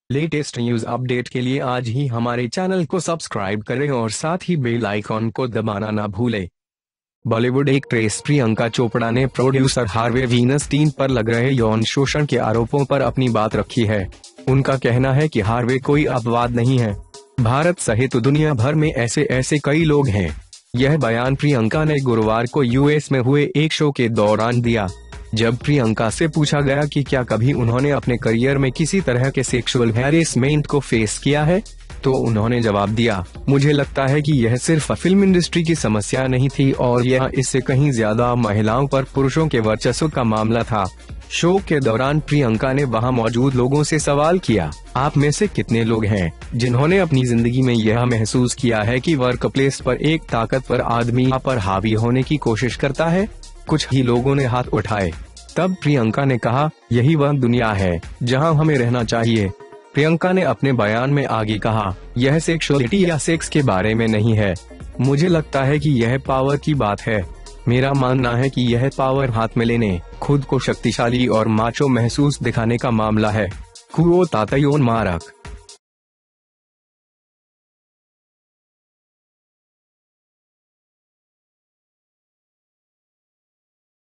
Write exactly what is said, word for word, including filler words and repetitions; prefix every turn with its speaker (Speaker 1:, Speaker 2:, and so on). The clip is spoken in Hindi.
Speaker 1: लेटेस्ट न्यूज अपडेट के लिए आज ही हमारे चैनल को सब्सक्राइब करें और साथ ही बेल आइकॉन को दबाना ना भूलें। बॉलीवुड एक्ट्रेस प्रियंका चोपड़ा ने प्रोड्यूसर हार्वे वीनस्टीन पर लग रहे यौन शोषण के आरोपों पर अपनी बात रखी है। उनका कहना है कि हार्वे कोई अपवाद नहीं है। भारत सहित दुनिया भर में ऐसे ऐसे कई लोग हैं। यह बयान प्रियंका ने गुरुवार को यूएस में हुए एक शो के दौरान दिया। जब प्रियंका से पूछा गया कि क्या कभी उन्होंने अपने करियर में किसी तरह के सेक्सुअल हैरेसमेंट को फेस किया है, तो उन्होंने जवाब दिया, मुझे लगता है कि यह सिर्फ फिल्म इंडस्ट्री की समस्या नहीं थी और यह इससे कहीं ज्यादा महिलाओं पर पुरुषों के वर्चस्व का मामला था। शो के दौरान प्रियंका ने वहां मौजूद लोगों से सवाल किया, आप में से कितने लोग हैं जिन्होंने अपनी जिंदगी में यह महसूस किया है कि वर्क प्लेस पर एक ताकतवर आदमी आप पर हावी होने की कोशिश करता है? कुछ ही लोगों ने हाथ उठाए। तब प्रियंका ने कहा, यही वह दुनिया है जहां हमें रहना चाहिए। प्रियंका ने अपने बयान में आगे कहा, यह सेक्सुअलिटी या सेक्स के बारे में नहीं है। मुझे लगता है कि यह पावर की बात है। मेरा मानना है कि यह पावर हाथ में लेने, खुद को शक्तिशाली और माचो महसूस दिखाने का मामला है। कुओ तातयोन मारक।